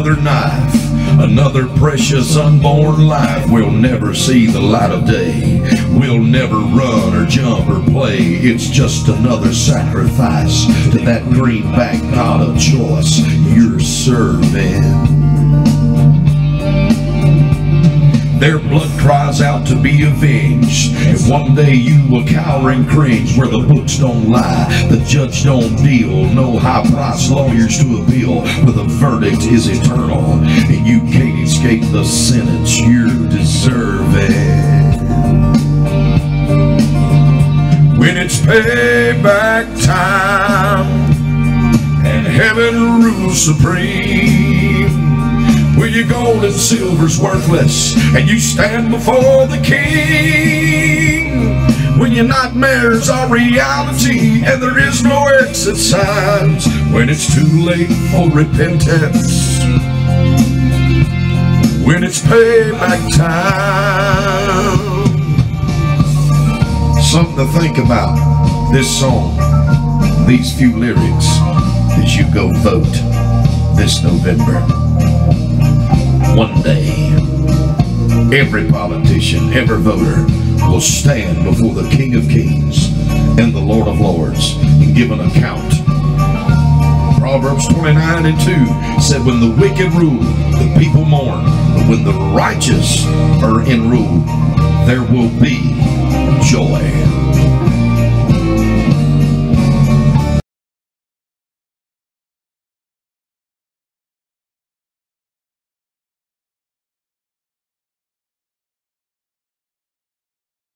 another knife, another precious unborn life will never see the light of day. We'll never run or jump or play. It's just another sacrifice to that greenback God of choice you're serving. Their blood cries out to be avenged. If one day you will cower and cringe, where the books don't lie, the judge don't deal, no high-priced lawyers to appeal, where the verdict is eternal, and you can't escape the sentence you're deserving. When it's payback time, and heaven rules supreme, where your gold and silver's worthless, and you stand before the King. When your nightmares are reality, and there is no exit signs. When it's too late for repentance. When it's payback time. Something to think about. This song, these few lyrics, as you go vote this November. One day, every politician, every voter will stand before the King of Kings and the Lord of Lords and give an account. Proverbs 29:2 said, when the wicked rule, the people mourn, but when the righteous are in rule, there will be joy.